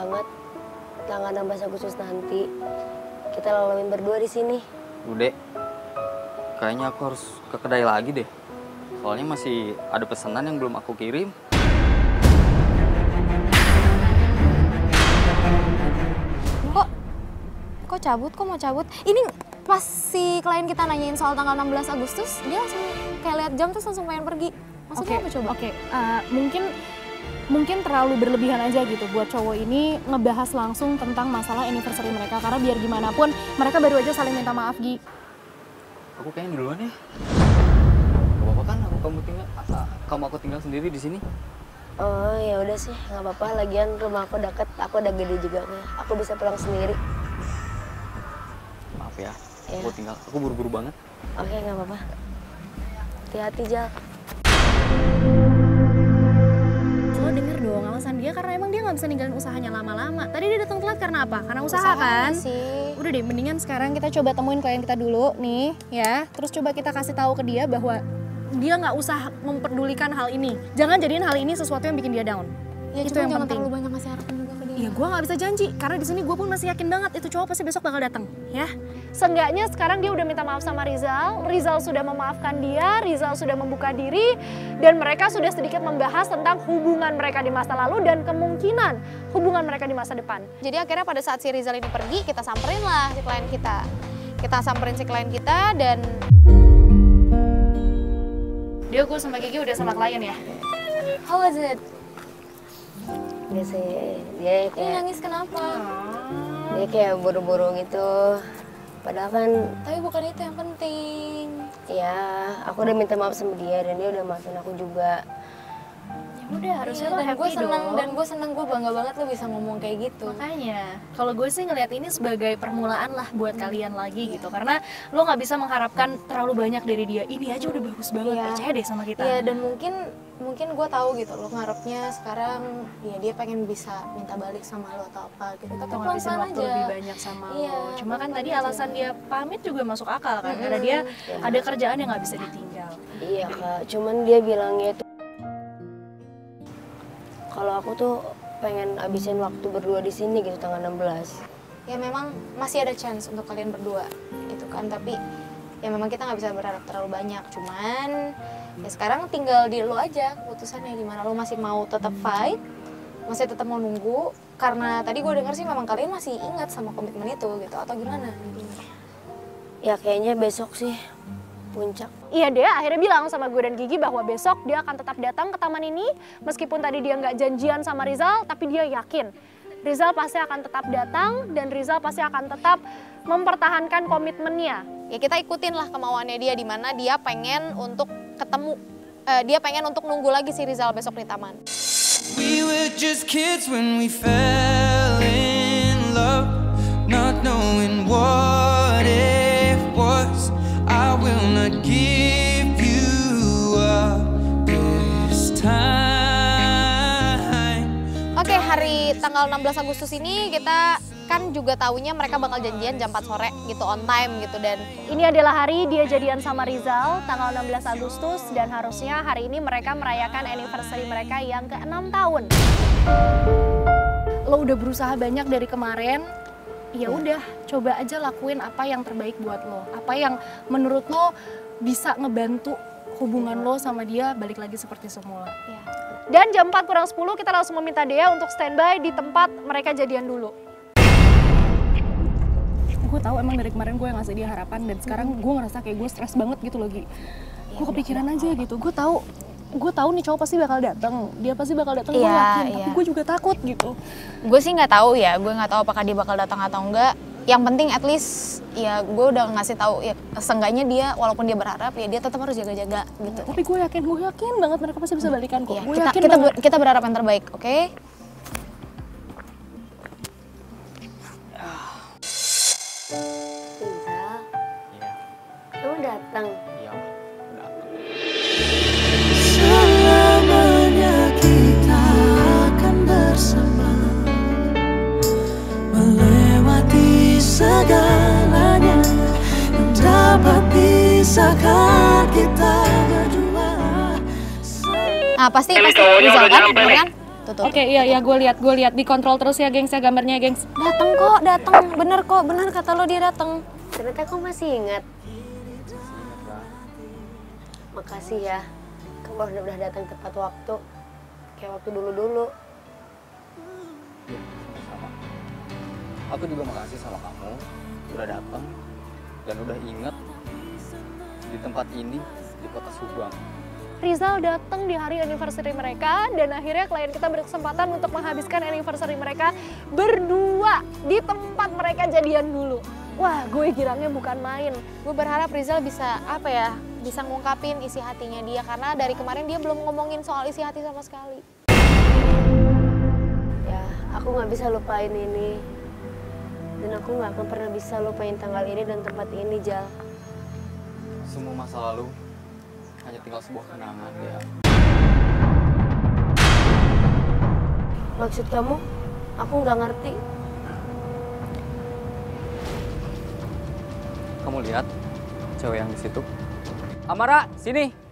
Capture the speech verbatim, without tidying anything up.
banget tanggal enam belas Agustus nanti kita lalauin berdua di sini. Bude, kayaknya aku harus ke kedai lagi deh. Soalnya masih ada pesanan yang belum aku kirim. Kok, kok cabut? Kok mau cabut? Ini pas si klien kita nanyain soal tanggal enam belas Agustus, dia langsung kayak lihat jam terus langsung pengen pergi. Maksudnya okay, apa coba? Oke, okay. uh, mungkin mungkin terlalu berlebihan aja gitu buat cowok ini ngebahas langsung tentang masalah anniversary mereka. Karena biar gimana pun mereka baru aja saling minta maaf, Gi. Aku kayaknya duluan ya. Gak apa-apa kan aku kamu tinggal, kamu aku tinggal sendiri di sini. Oh ya udah sih, nggak apa-apa. Lagian rumah aku deket, aku udah gede juga nih. Aku bisa pulang sendiri. Maaf ya, ya. aku tinggal. Aku buru-buru banget. Oke, nggak apa-apa. Hati-hati, Jal. Lo denger dong alasan dia karena emang dia nggak bisa ninggalin usahanya lama-lama. Tadi dia datang telat karena apa? Karena usaha, usaha kan? Sih. Udah deh, mendingan sekarang kita coba temuin klien kita dulu nih, ya. Terus coba kita kasih tahu ke dia bahwa dia nggak usah memperdulikan hal ini. Jangan jadiin hal ini sesuatu yang bikin dia down. Ya, itu yang yang jangan penting. terlalu banyak ngasih harapan juga ke dia. Iya, gue nggak bisa janji karena di sini gue pun masih yakin banget itu cowok pasti besok bakal datang, ya. Seenggaknya sekarang dia udah minta maaf sama Rizal, Rizal sudah memaafkan dia, Rizal sudah membuka diri, dan mereka sudah sedikit membahas tentang hubungan mereka di masa lalu dan kemungkinan hubungan mereka di masa depan. Jadi akhirnya pada saat si Rizal ini pergi, kita samperin lah si klien kita. Kita samperin si klien kita dan Dia gue sama Gigi udah sama klien ya? how was it? Dia sih, dia Ini kayak nangis kenapa? dia kayak buru-buru gitu. Padahal kan, Tapi bukan itu yang penting. ya aku udah minta maaf sama dia dan dia udah maafin aku juga. Ya udah, harusnya Iya, lo dan happy gue seneng dong. dan gue seneng gue bangga banget lo bisa ngomong kayak gitu. Makanya, kalau gue sih ngelihat ini sebagai permulaan lah buat kalian lagi gitu. Karena lo nggak bisa mengharapkan terlalu banyak dari dia. Ini aja udah bagus banget, Iya. percaya deh sama kita. Iya, dan mungkin mungkin gue tahu gitu lo ngarepnya sekarang ya dia pengen bisa minta balik sama lo atau apa gitu. Tapi Atau ngabisin pelan-pelan waktu aja. lebih banyak sama Iya, lo. Cuma kan pelan-pelan tadi aja. alasan dia pamit juga masuk akal kan. Karena dia Ya. ada kerjaan yang nggak bisa ditinggal. Iya kak, cuman dia bilangnya itu kalau aku tuh pengen abisin waktu berdua di sini gitu tanggal enam belas. Ya memang masih ada chance untuk kalian berdua gitu kan, tapi ya memang kita nggak bisa berharap terlalu banyak. Cuman ya sekarang tinggal di lo aja keputusannya gimana. Lo masih mau tetap fight, masih tetap mau nunggu, karena tadi gue dengar sih memang kalian masih ingat sama komitmen itu gitu, atau gimana? Ya kayaknya besok sih puncak. Iya, dia akhirnya bilang sama gue dan Gigi bahwa besok dia akan tetap datang ke taman ini. Meskipun tadi dia nggak janjian sama Rizal, tapi dia yakin Rizal pasti akan tetap datang dan Rizal pasti akan tetap mempertahankan komitmennya. Ya kita ikutin lah kemauannya dia, di mana dia pengen untuk ketemu, eh, dia pengen untuk nunggu lagi si Rizal besok di taman. We were just kids when we fell in love, not knowing what it was. I will not give you up this time. Oke, hari tanggal enam belas Agustus ini kita kan juga taunya mereka bakal janjian jam empat sore gitu, on time gitu. Dan Ini adalah hari dia jadian sama Rizal, tanggal enam belas Agustus, dan harusnya hari ini mereka merayakan anniversary mereka yang ke enam tahun. Lo udah berusaha banyak dari kemarin, ya udah coba aja lakuin apa yang terbaik buat lo. Apa yang menurut lo bisa ngebantu hubungan lo sama dia balik lagi seperti semula. ya. Dan jam empat kurang sepuluh kita langsung meminta Dea untuk standby di tempat mereka jadian dulu. Gue tahu emang dari kemarin gue ngasih dia harapan dan sekarang gue ngerasa kayak gue stres banget gitu loh, Gi. Gue kepikiran aja gitu. Gue tahu gue tahu nih cowok pasti bakal datang. Dia pasti bakal datang, gue Iya, yakin. iya. Tapi gue juga takut gitu. Gue sih nggak tahu ya, gue nggak tahu apakah dia bakal datang atau enggak. Yang penting at least ya gue udah ngasih tahu ya, seenggaknya dia walaupun dia berharap ya dia tetap harus jaga-jaga gitu. Tapi gue yakin, gue yakin banget mereka pasti bisa balikan kok. Iya, Gue kita yakin kita banget. ber- kita berharap yang terbaik, oke? Rizal, Iya, kamu datang. iya, udah. Selamanya kita akan bersama, melewati segalanya yang dapat pisahkan kita berdua. Nah pasti pasti Rizal kan, bener kan? Tuh, tuh, Oke, iya, iya, gue lihat, gue lihat. Dikontrol terus ya, gengs, ya, gambarnya, gengs. Dateng kok, dateng. Bener kok, bener kata lo dia dateng. Ternyata kamu masih ingat. Makasih ya, kamu udah, udah datang tepat waktu. Kayak waktu dulu-dulu. Iya, sama-sama. Aku juga makasih sama kamu udah datang dan udah inget di tempat ini, di kota Subang. Rizal datang di hari anniversary mereka dan akhirnya klien kita berkesempatan untuk menghabiskan anniversary mereka berdua di tempat mereka jadian dulu. Wah, gue girangnya bukan main. Gue berharap Rizal bisa apa ya, bisa ngungkapin isi hatinya dia karena dari kemarin dia belum ngomongin soal isi hati sama sekali. Ya, aku nggak bisa lupain ini. Dan aku nggak akan pernah bisa lupain tanggal ini dan tempat ini, Jal. Semua masa lalu hanya tinggal sebuah kenangan ya. Maksud kamu? Aku nggak ngerti. Kamu lihat cewek yang di situ? Amara, sini.